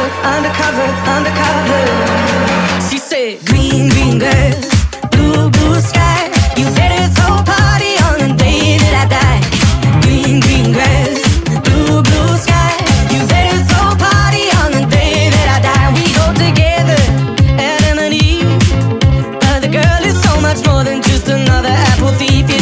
undercover, undercover. She said, green, green grass, blue, blue sky. You better throw a party on the day that I die. Green, green grass, blue, blue sky. You better throw a party on the day that I die. We go together, Adam and Eve, but the girl is so much more than just another apple thief.